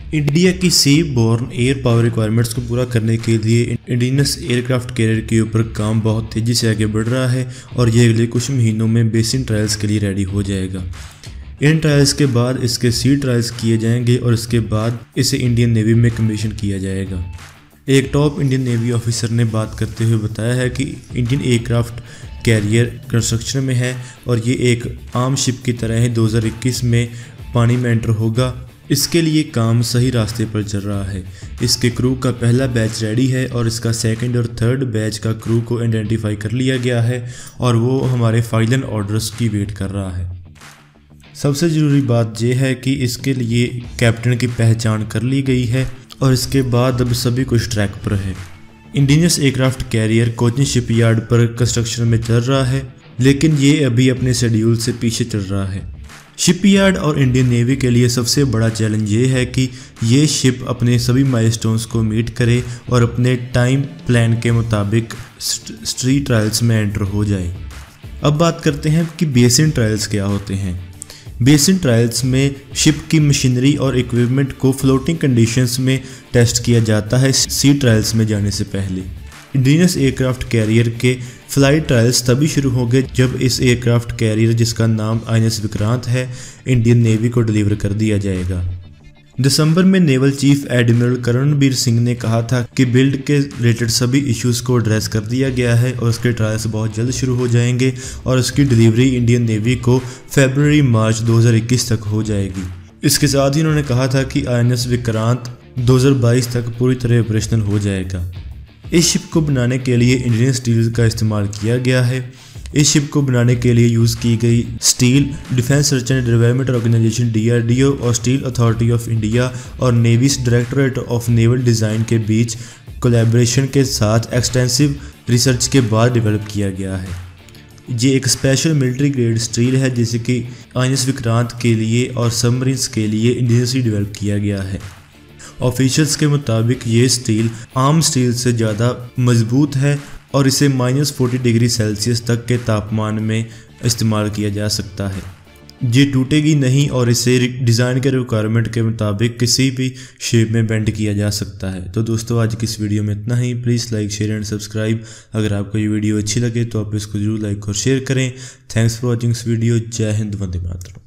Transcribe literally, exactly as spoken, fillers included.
India की sea borne air power requirements को पूरा करने के लिए इंडिजिनस एयरक्राफ्ट कैरियर के ऊपर काम बहुत तेज़ी से आगे बढ़ रहा है और ये अगले कुछ महीनों में बेसिक ट्रायल्स के लिए रेडी हो जाएगा। इन ट्रायल्स के बाद इसके सी ट्रायल्स किए जाएंगे और इसके बाद इसे इंडियन नेवी में कमीशन किया जाएगा। एक टॉप इंडियन नेवी ऑफिसर ने बात करते हुए बताया है कि इंडियन एयरक्राफ्ट कैरियर कंस्ट्रक्शन में है और ये एक आम शिप की तरह है। दो हज़ार इक्कीस में पानी में एंटर होगा। इसके लिए काम सही रास्ते पर चल रहा है। इसके क्रू का पहला बैच रेडी है और इसका सेकंड और थर्ड बैच का क्रू को आइडेंटिफाई कर लिया गया है और वो हमारे फाइनल ऑर्डर्स की वेट कर रहा है। सबसे ज़रूरी बात यह है कि इसके लिए कैप्टन की पहचान कर ली गई है और इसके बाद अब सभी कुछ ट्रैक पर है। Indigenous aircraft carrier Cochin shipyard पर कंस्ट्रक्शन में चल रहा है, लेकिन ये अभी अपने शेड्यूल से पीछे चल रहा है। शिपयार्ड और इंडियन नेवी के लिए सबसे बड़ा चैलेंज ये है कि ये शिप अपने सभी माइलस्टोन्स को मीट करे और अपने टाइम प्लान के मुताबिक स्ट्री ट्रायल्स में एंटर हो जाए। अब बात करते हैं कि बेसिक ट्रायल्स क्या होते हैं। बेसिक ट्रायल्स में शिप की मशीनरी और इक्विपमेंट को फ्लोटिंग कंडीशंस में टेस्ट किया जाता है सी ट्रायल्स में जाने से पहले। इंडिजिनस एयरक्राफ्ट कैरियर के फ्लाइट ट्रायल्स तभी शुरू होंगे जब इस एयरक्राफ्ट कैरियर, जिसका नाम आई एन एस विक्रांत है, इंडियन नेवी को डिलीवर कर दिया जाएगा। दिसंबर में naval chief admiral Karambir Singh ने कहा था कि बिल्ड के रिलेटेड सभी इश्यूज को एड्रेस कर दिया गया है और उसके ट्रायल्स बहुत जल्द शुरू हो जाएंगे और उसकी डिलीवरी इंडियन नेवी को फरवरी मार्च दो हज़ार इक्कीस तक हो जाएगी। इसके साथ ही उन्होंने कहा था कि आई एन एस विक्रांत दो हज़ार बाईस तक पूरी तरह ऑपरेशनल हो जाएगा। इस शिप को बनाने के लिए इंडियन स्टील का इस्तेमाल किया गया है। इस शिप को बनाने के लिए यूज़ की गई steel defence research and development organisation D R D O और स्टील अथॉरिटी ऑफ इंडिया और navy directorate of naval design के बीच कोलैबोरेशन के साथ एक्सटेंसिव रिसर्च के बाद डेवलप किया गया है। ये एक स्पेशल मिलिट्री ग्रेड स्टील है जिसे कि आई एन एस विक्रांत के लिए और सबमरीन्स के लिए इंडिजिनसली डेवलप किया गया है। ऑफिशियल्स के मुताबिक ये स्टील आम स्टील से ज़्यादा मजबूत है और इसे माइनस फोर्टी डिग्री सेल्सियस तक के तापमान में इस्तेमाल किया जा सकता है। ये टूटेगी नहीं और इसे डिज़ाइन के रिक्वायरमेंट के मुताबिक किसी भी शेप में बेंड किया जा सकता है। तो दोस्तों, आज की इस वीडियो में इतना ही। Please like, share and subscribe. अगर आपको ये वीडियो अच्छी लगे तो आप इसको जरूर लाइक और शेयर करें। थैंक्स फॉर वॉचिंग इस वीडियो। जय हिंद, वंदे मातरम।